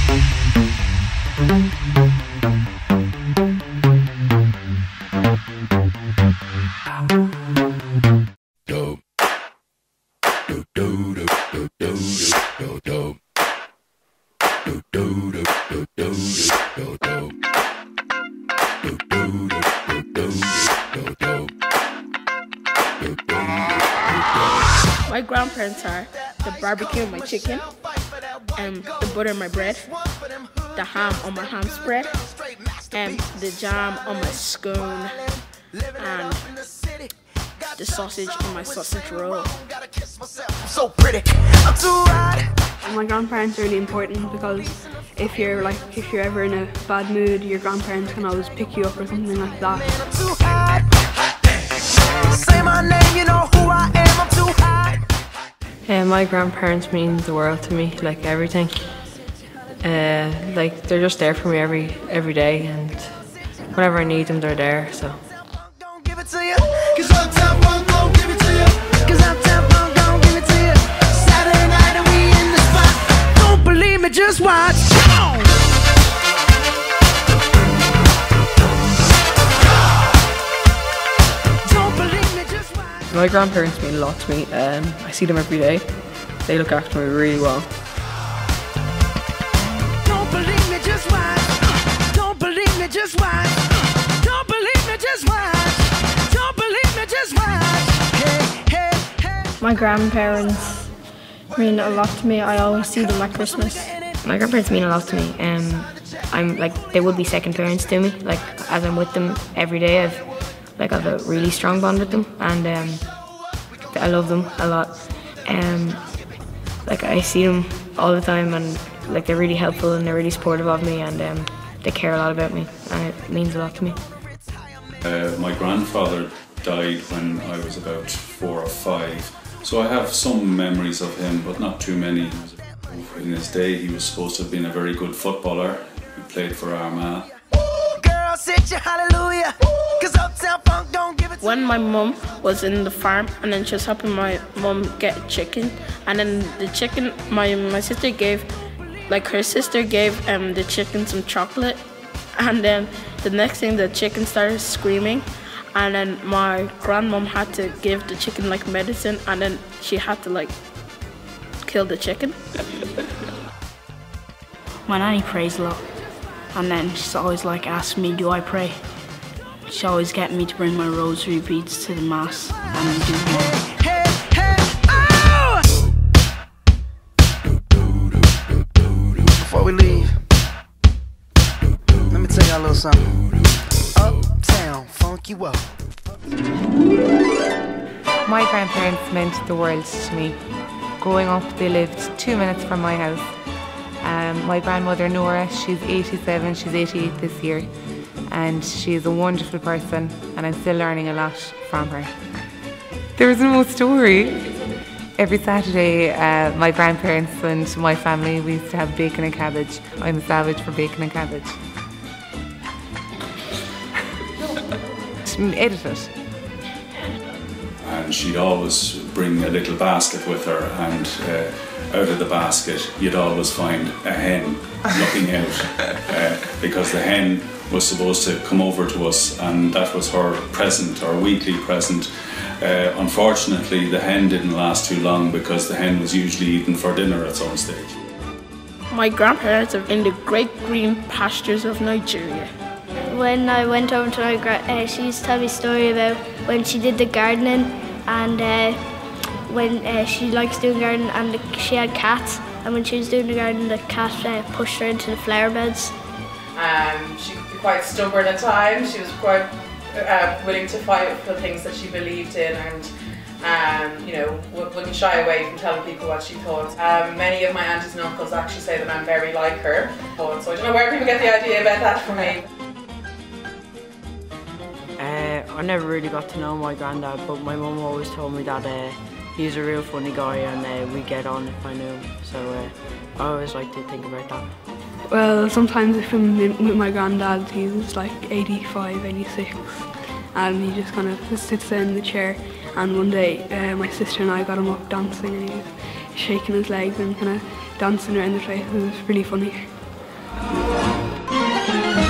My grandparents are the barbecue on my chicken, the butter on my bread, the ham on my ham spread, the jam on my scone, and the sausage on my sausage roll. So pretty. I'm too hot. My grandparents are really important because if you're ever in a bad mood, your grandparents can always pick you up or something like that. I'm too hot. Say my name, you know who I am. I'm too hot. My grandparents mean the world to me, like everything. Like they're just there for me every day, and whenever I need them, they're there. So. Don't give it to you. 'Cause Uptown Funk don't give it to you. 'Cause Uptown Funk don't give it to you. Saturday night and we in the spot. Don't believe me, just watch. Don't believe me, just watch. My grandparents mean a lot to me. I see them every day. They look after me really well. Don't believe me, just watch. Don't believe me, just watch. Don't believe me, just watch. Don't believe me, just watch. Hey, hey, hey. My grandparents mean a lot to me. I always see them at Christmas. My grandparents mean a lot to me. I'm like, they would be second parents to me. Like, as I'm with them every day, I have a really strong bond with them, and I love them a lot. Like, I see them all the time, and like they're really helpful and they're really supportive of me, and they care a lot about me, and it means a lot to me. My grandfather died when I was about 4 or 5, so I have some memories of him, but not too many. In his day, he was supposed to have been a very good footballer. He played for Armagh. Girl, sit your hallelujah. 'Cause Uptown Funk don't give it to you. When my mum was in the farm, and then she was helping my mum get chicken, and then the chicken, my sister gave, like her sister gave the chicken some chocolate, and then the next thing the chicken started screaming, and then my grandmom had to give the chicken like medicine, and then she had to like kill the chicken. My nanny prays a lot, and then she's always like asking me, do I pray? She's always getting me to bring my rosary beads to the mass and do them. Hey, hey, oh! Before we leave, let me tell y'all a little something. Uptown Funk you up. My grandparents meant the world to me. Growing up, they lived 2 minutes from my house. My grandmother Nora, she's 87, she's 88 this year, and she's a wonderful person, and I'm still learning a lot from her. There's no story. Every Saturday, my grandparents and my family, we used to have bacon and cabbage. I'm a savage for bacon and cabbage. Edit it. And she'd always bring a little basket with her, and out of the basket you'd always find a hen looking out, because the hen was supposed to come over to us, and that was her present, our weekly present. Unfortunately, the hen didn't last too long, because the hen was usually eaten for dinner at some stage. My grandparents are in the great green pastures of Nigeria. When I went over to my she used to tell me a story about when she did the gardening, and when she likes doing gardening, and she had cats, and when she was doing the garden, the cat pushed her into the flower beds. She could be quite stubborn at times. She was quite willing to fight for the things that she believed in, and you know, wouldn't shy away from telling people what she thought. Many of my aunties and uncles actually say that I'm very like her. So I don't know where people get the idea about that from me. I never really got to know my granddad, but my mum always told me that he's a real funny guy, and we get on if I knew him. So I always like to think about that. Well, sometimes if I'm with my granddad, he's like 85, 86, and he just kind of sits there in the chair. And one day, my sister and I got him up dancing, and he was shaking his legs and kind of dancing around the place. It was really funny. Bye.